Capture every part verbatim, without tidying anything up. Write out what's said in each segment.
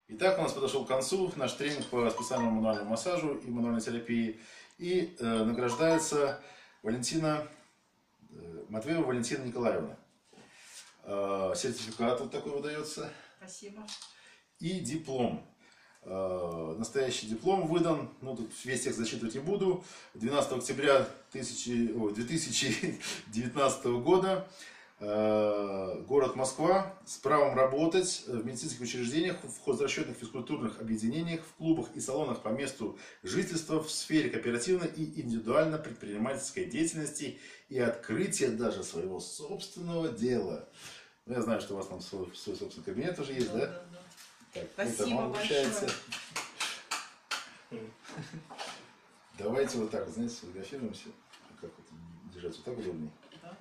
Итак, у нас подошел к концу наш тренинг по специальному мануальному массажу и мануальной терапии. И э, награждается Валентина, э, Матвеева Валентина Николаевна. Э, сертификат вот такой выдается. Спасибо. И диплом. Э, настоящий диплом выдан, ну тут весь текст зачитывать не буду. двенадцатого октября две тысячи девятнадцатого года. Город Москва, с правом работать в медицинских учреждениях, в хозрасчетных физкультурных объединениях, в клубах и салонах по месту жительства, в сфере кооперативной и индивидуально предпринимательской деятельности и открытия даже своего собственного дела. Ну, я знаю, что у вас там свой, свой собственный кабинет уже есть, да? Да, да, да. Так, спасибо большое. Давайте вот так, знаете, сфотографируемся. Как вот держать? Вот так удобнее? Да.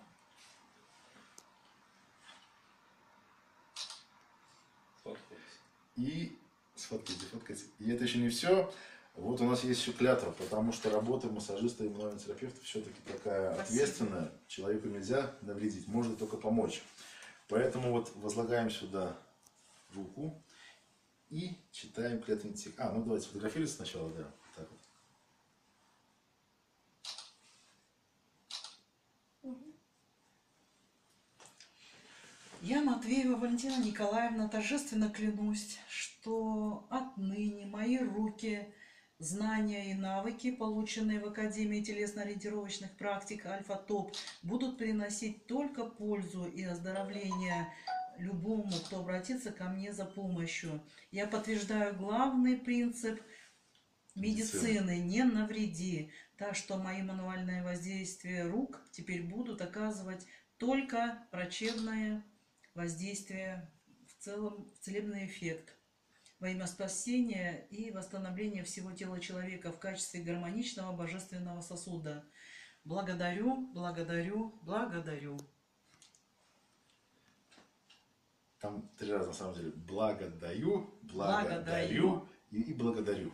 И сфоткайте, сфоткайте. И это еще не все. Вот у нас есть еще клятва, потому что работа массажиста и мануального терапевта все-таки такая Спасибо. ответственная. Человеку нельзя навредить, можно только помочь. Поэтому вот возлагаем сюда руку и читаем клятвенный текст. А, ну давайте сфотографируемся сначала, да. Так вот. Я, Матвеева Валентина Николаевна, торжественно клянусь, что отныне мои руки, знания и навыки, полученные в Академии телесно-ориентировочных практик Альфа-Топ, будут приносить только пользу и оздоровление любому, кто обратится ко мне за помощью. Я подтверждаю главный принцип медицины: не навреди. Так что мои мануальные воздействия рук теперь будут оказывать только врачебное воздействие, в целом целебный эффект во имя спасения и восстановления всего тела человека в качестве гармоничного божественного сосуда. Благодарю, благодарю, благодарю. Там три раза на самом деле. Благодарю, благодарю и, и благодарю.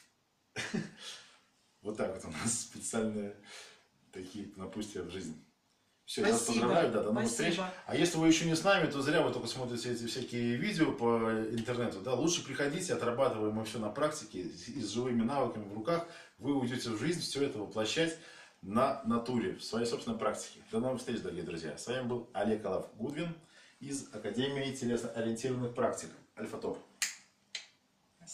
Вот так вот у нас специальные такие напутствия в жизнь. Все, я вас поздравляю, да, до новых встреч. А если вы еще не с нами, то зря вы только смотрите эти всякие видео по интернету. Да? Лучше приходите, отрабатываем мы все на практике, и с живыми навыками в руках вы уйдете в жизнь, все это воплощать на натуре, в своей собственной практике. До новых встреч, дорогие друзья. С вами был Олег Алав Гудвин из Академии телесно-ориентированных практик Альфа-Топ.